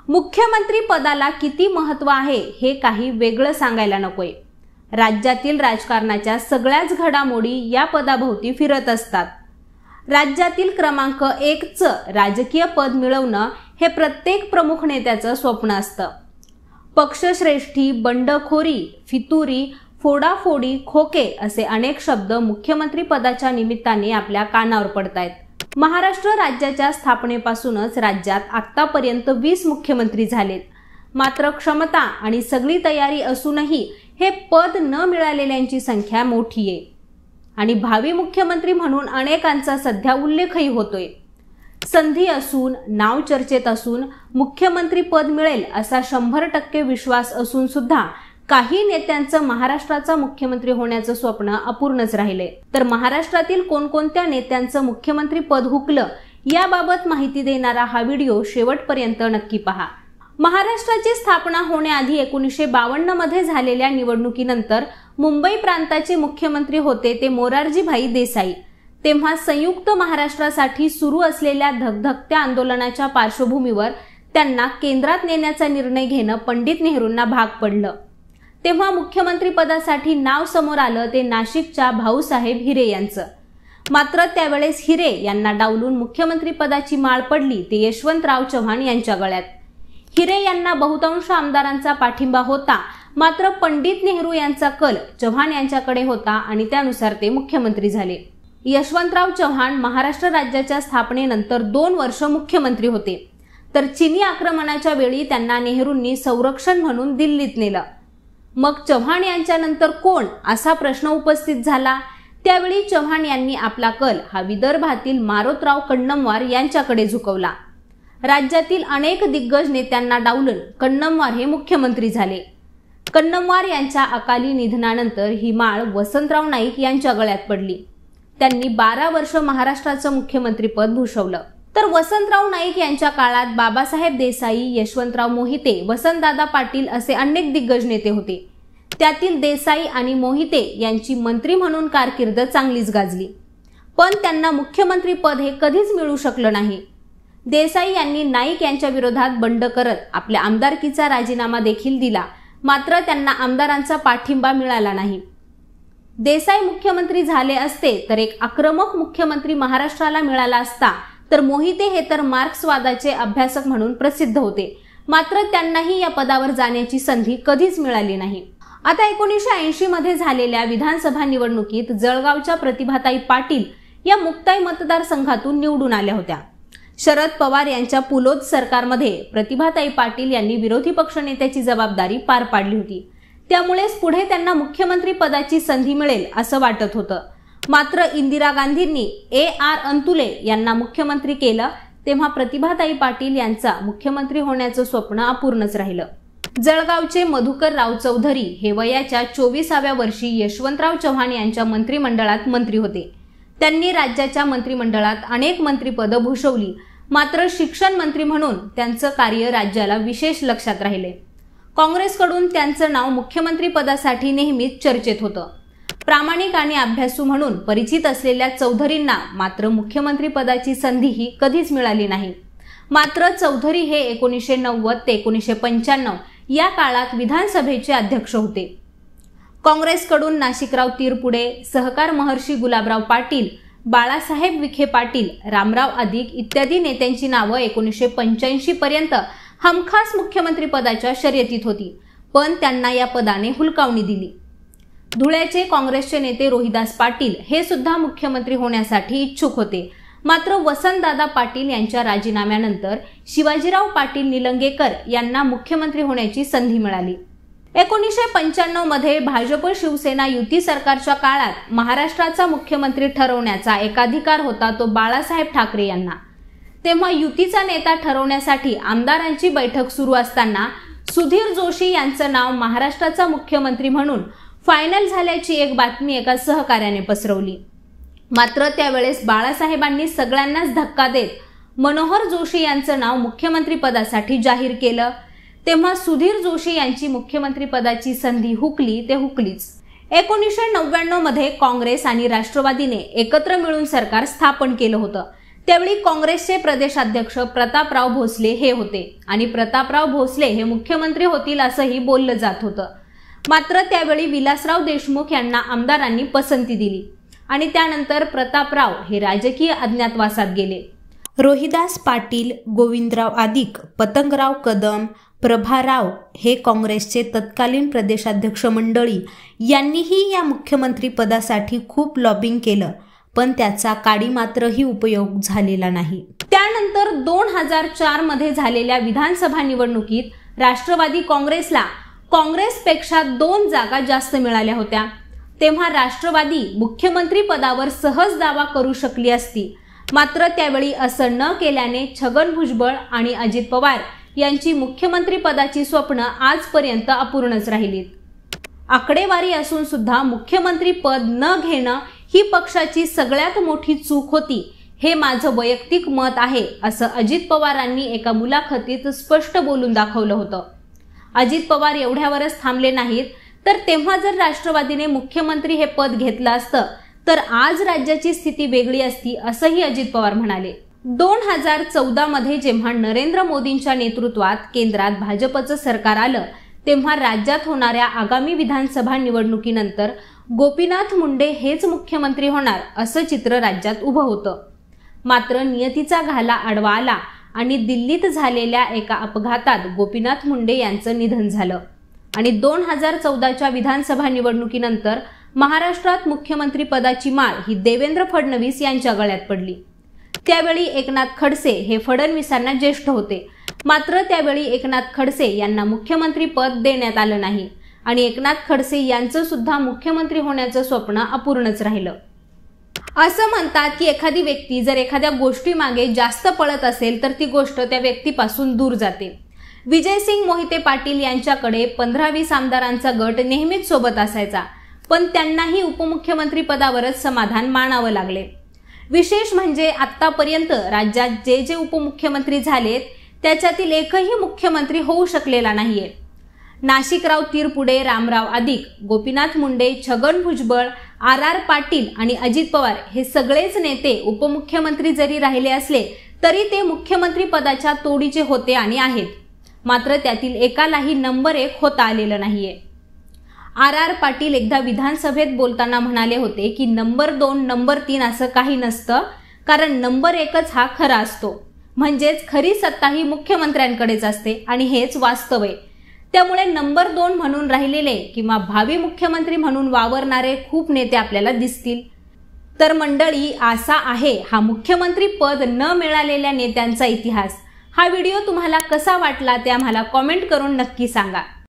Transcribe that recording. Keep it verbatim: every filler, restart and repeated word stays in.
मुख्यमंत्री पदाला किती महत्त्व आहे हे काही वेगळं सांगायला नकोय। राज्यातील राजकारणाच्या सगळ्याच घडामोडी या पदाभोवती फिरत असतात। राज्यातील क्रमांक एक च राजकीय पद मिळवणं हे प्रत्येक प्रमुख नेत्याचं स्वप्न असतं। पक्षश्रेष्ठी, बंडखोरी, फितुरी, फोडाफोडी, खोके असे अनेक शब्द मुख्यमंत्री पदाच्या निमित्ताने आपल्या कानावर पडतायत। महाराष्ट्र राज्याच्या स्थापनेपासूनच राज्यात आतापर्यंत वीस मुख्यमंत्री झालेत। मात्र क्षमता आणि सगळी तयारी असूनही हे पद न मिळालेल्यांची संख्या मोठी आहे आणि भावी मुख्यमंत्री म्हणून अनेकांचा सध्या उल्लेखही होतोय। संधी असून, नाव चर्चेत असून मुख्यमंत्री पद मिळेल असा शंभर टक्के विश्वास असून सुद्धा काही नेत्यांचं महाराष्ट्राचा मुख्यमंत्री होण्याचं स्वप्न अपूर्णच राहिले। तर महाराष्ट्रातील कोणकोणत्या नेत्यांचं मुख्यमंत्री पद हुकलं याबाबत माहिती देणारा हा व्हिडिओ शेवटपर्यंत नक्की पहा। महाराष्ट्राची स्थापना होण्याआधी एकोणीसशे बावन्न मध्ये झालेल्या निवडणुकीनंतर मुंबई प्रांताचे मुख्यमंत्री होते ते मोरारजीभाई देसाई। तेव्हा संयुक्त महाराष्ट्रासाठी सुरू असलेल्या धगधगत्या आंदोलनाच्या पार्श्वभूमीवर त्यांना केंद्रात नेण्याचा निर्णय घेणं पंडित नेहरूंना भाग पडलं। तेव्हा मुख्यमंत्री पदासाठी नाव समोर आलं ते नाशिकच्या भाऊसाहेब हिरे यांचं। मात्र त्यावेळेस हिरे यांना डावलून मुख्यमंत्री पदाची माळ पडली ते यशवंतराव चव्हाण यांच्या गळ्यात। हिरे यांना बहुतांश आमदारांचा पाठिंबा होता, मात्र पंडित नेहरू यांचा कल चव्हाण यांच्याकडे होता आणि त्यानुसार ते मुख्यमंत्री झाले। यशवंतराव चव्हाण महाराष्ट्र राज्याच्या स्थापनेनंतर दोन वर्ष मुख्यमंत्री होते, तर चिनी आक्रमणाच्या वेळी त्यांना नेहरूंनी संरक्षण म्हणून दिल्लीत नेलं। मग चव्हाण यांच्यानंतर कोण असा प्रश्न उपस्थित झाला। त्यावेळी चव्हाण यांनी आपला कल हा विदर्भातील मारोतराव कन्नमवार यांच्याकडे झुकवला। राज्यातील अनेक दिग्गज नेत्यांना डावलून कन्नमवार हे मुख्यमंत्री झाले। कन्नमवार यांच्या अकाली निधनानंतर ही माळ वसंतराव नाईक यांच्या गळ्यात पडली। त्यांनी बारा वर्ष महाराष्ट्राचं मुख्यमंत्रीपद भूषवलं। तर वसंतराव नाईक यांच्या काळात बाबासाहेब देसाई, यशवंतराव मोहिते, वसंतदादा पाटील असे अनेक दिग्गज नेते होते। त्यातील देसाई आणि मोहिते यांची मंत्री म्हणून कारकीर्द चांगलीच गाजली, पण त्यांना मुख्यमंत्री पद हे कधीच मिळू शकलं नाही। देसाई यांनी नाईक यांच्या विरोधात बंड करत आपल्या आमदारकीचा राजीनामा देखील दिला, मात्र त्यांना आमदारांचा पाठिंबा मिळाला नाही। देसाई मुख्यमंत्री झाले असते तर एक आक्रमक मुख्यमंत्री महाराष्ट्राला मिळाला असता, तर मोहिते हे तर मार्क्सवादाचे अभ्यासक म्हणून प्रसिद्ध होते, मात्र त्यांनाही या पदावर जाण्याची संधी कधीच मिळाली नाही। आता एकोणीसशे ऐंशी मध्ये झालेल्या विधानसभा निवडणुकीत जळगावच्या प्रतिभाताई पाटील या मुक्ताई मतदारसंघातून निवडून आल्या होत्या। शरद पवार यांच्या पुलोद सरकारमध्ये प्रतिभाताई पाटील यांनी विरोधी पक्षनेत्याची जबाबदारी पार पाडली होती, त्यामुळेच पुढे त्यांना मुख्यमंत्री पदाची संधी मिळेल असं वाटत होतं। मात्र इंदिरा गांधींनी ए आर अंतुले यांना मुख्यमंत्री केलं, तेव्हा प्रतिभाताई पाटील यांचा मुख्यमंत्री होण्याचं स्वप्न अपूर्णच राहिलं। जळगावचे मधुकर राव चौधरी हे वयाच्या चोवीसाव्या वर्षी यशवंतराव चव्हाण यांच्या मंत्रिमंडळात मंत्री होते। त्यांनी राज्याच्या मंत्रिमंडळात अनेक मंत्रिपदं भूषवली, मात्र शिक्षण मंत्री म्हणून त्यांचं कार्य राज्याला विशेष लक्षात राहिले। काँग्रेसकडून त्यांचं नाव मुख्यमंत्री पदासाठी नेहमीच चर्चेत होतं। प्रामाणिक आणि अभ्यासू म्हणून परिचित असलेल्या चौधरींना मात्र मुख्यमंत्री पदाची संधीही कधीच मिळाली नाही। मात्र चौधरी हे एकोणीसशे नव्वद ते एकोणीसशे पंच्याण्णव या काळात विधानसभेचे अध्यक्ष होते। काँग्रेसकडून नाशिकराव तिरपुडे, सहकार महर्षी गुलाबराव पाटील, बाळासाहेब विखे पाटील, रामराव अधिक इत्यादी नेत्यांची नावं एकोणीसशे पंच्याऐंशी पर्यंत हमखास मुख्यमंत्री पदाच्या शर्यतीत होती, पण त्यांना या पदाने हुलकावणी दिली। धुळ्याचे काँग्रेसचे नेते रोहिदास पाटील हे सुद्धा मुख्यमंत्री होण्यासाठी इच्छुक होते, मात्र वसंतदादा पाटील यांच्या राजीनाम्यानंतर शिवाजीराव पाटील निलंगेकर यांना मुख्यमंत्री होण्याची संधी मिळाली। एकोणीसशे पंच्याण्णव मध्ये भाजप शिवसेना युती सरकारच्या काळात महाराष्ट्राचा मुख्यमंत्री ठरवण्याचा एकाधिकार होता तो बाळासाहेब ठाकरे यांना। तेव्हा युतीचा नेता ठरवण्यासाठी आमदारांची बैठक सुरू असताना सुधीर जोशी यांचं नाव महाराष्ट्राचा मुख्यमंत्री म्हणून फायनल झाल्याची एक बातमी एका सहकार्याने पसरवली। मात्र त्यावेळेस बाळासाहेबांनी सगळ्यांनाच धक्का देत मनोहर जोशी यांचं नाव मुख्यमंत्री पदासाठी जाहीर केलं। तेव्हा सुधीर जोशी यांची मुख्यमंत्री पदाची संधी हुकली ते हुकलीच। एकोणीसशे नव्याण्णव मध्ये काँग्रेस आणि राष्ट्रवादीने एकत्र मिळून सरकार स्थापन केलं होतं। त्यावेळी काँग्रेसचे प्रदेशाध्यक्ष प्रतापराव भोसले हे होते आणि प्रतापराव भोसले हे मुख्यमंत्री होतील असंही बोललं जात होतं। मात्र त्यावेळी विलासराव देशमुख यांना आमदारांनी पसंती दिली आणि त्यानंतर प्रतापराव हे राजकीय अज्ञातवासात गेले। रोहिदास पाटील, गोविंदराव आदिक, पतंगराव कदम, प्रभाराव हे काँग्रेसचे तत्कालीन प्रदेशाध्यक्ष मंडळी यांनीही या मुख्यमंत्री पदासाठी खूप लॉबिंग केलं, पण त्याचा काडी मात्रही उपयोग झालेला नाही। त्यानंतर दोन हजार चार मध्ये झालेल्या विधानसभा निवडणुकीत राष्ट्रवादी काँग्रेसला काँग्रेसपेक्षा दोन जागा जास्त मिळाल्या होत्या। तेव्हा राष्ट्रवादी मुख्यमंत्री पदावर सहज दावा करू शकली असती, मात्र त्यावेळी असं न केल्याने छगन भुजबळ आणि अजित पवार यांची मुख्यमंत्री पदाची स्वप्न आजपर्यंत अपूर्णच राहिलीत। आकडेवारी असून सुद्धा मुख्यमंत्री पद न घेणं ही पक्षाची सगळ्यात मोठी चूक होती, हे माझं वैयक्तिक मत आहे, असं अजित पवारांनी एका मुलाखतीत स्पष्ट बोलून दाखवलं होतं। अजित पवार एवढ्यावरच थांबले नाहीत, तर तेव्हा जर राष्ट्रवादीने मुख्यमंत्री हे पद घेतलं असतं तर आज राज्याची स्थिती वेगळी असती, असंही अजित पवार म्हणाले। दोन हजार चौदा मध्ये जेव्हा नरेंद्र मोदींच्या नेतृत्वात केंद्रात भाजपचं सरकार आलं, तेव्हा राज्यात होणाऱ्या आगामी विधानसभा निवडणुकीनंतर गोपीनाथ मुंडे हेच मुख्यमंत्री होणार असं चित्र राज्यात उभं होतं। मात्र नियतीचा घाला आडवा आला आणि दिल्लीत झालेल्या एका अपघातात गोपीनाथ मुंडे यांचं निधन झालं आणि दोन हजार चौदाच्या विधानसभा निवडणुकीनंतर महाराष्ट्रात मुख्यमंत्री पदाची माळ ही देवेंद्र फडणवीस यांच्या गळ्यात पडली। त्यावेळी एकनाथ खडसे हे फडणवीसांना ज्येष्ठ होते, मात्र त्यावेळी एकनाथ खडसे यांना मुख्यमंत्री पद देण्यात आलं नाही आणि एकनाथ खडसे यांचं सुद्धा मुख्यमंत्री होण्याचं स्वप्न अपूर्णच राहिलं। असं म्हणतात की एखादी व्यक्ती जर एखाद्या गोष्टीमागे जास्त पळत असेल तर ती गोष्ट त्या व्यक्तीपासून दूर जाते। विजयसिंग मोहिते पाटील यांच्याकडे पंधरा वीस आमदारांचा गट नेहमीच सोबत असायचा, पण त्यांनाही उपमुख्यमंत्री पदावरच समाधान मानावं लागले। विशेष म्हणजे आतापर्यंत राज्यात जे जे उपमुख्यमंत्री झालेत त्याच्यातील एकही मुख्यमंत्री होऊ शकलेला नाहीये। नाशिकराव तिरपुडे, रामराव आदिक, गोपीनाथ मुंडे, छगन भुजबळ, आर आर पाटील आणि अजित पवार हे सगळेच नेते उपमुख्यमंत्री जरी राहिले असले तरी ते मुख्यमंत्री पदाच्या तोडीचे होते आणि आहेत, मात्र त्यातील एकालाही नंबर एक होता आलेलं नाहीये। आर आर पाटील एकदा विधानसभेत बोलताना म्हणाले होते की नंबर दोन नंबर तीन असं काही नसतं, कारण नंबर एकच हा खरा असतो, म्हणजेच खरी सत्ता ही मुख्यमंत्र्यांकडेच असते आणि हेच वास्तव आहे। त्यामुळे नंबर दोन म्हणून राहिलेले किंवा भावी मुख्यमंत्री म्हणून वावरणारे खूप नेते आपल्याला दिसतील। तर मंडळी, असा आहे हा मुख्यमंत्री पद न मिळालेल्या नेत्यांचा इतिहास। हा व्हिडिओ तुम्हाला कसा वाटला ते आम्हाला कॉमेंट करून नक्की सांगा।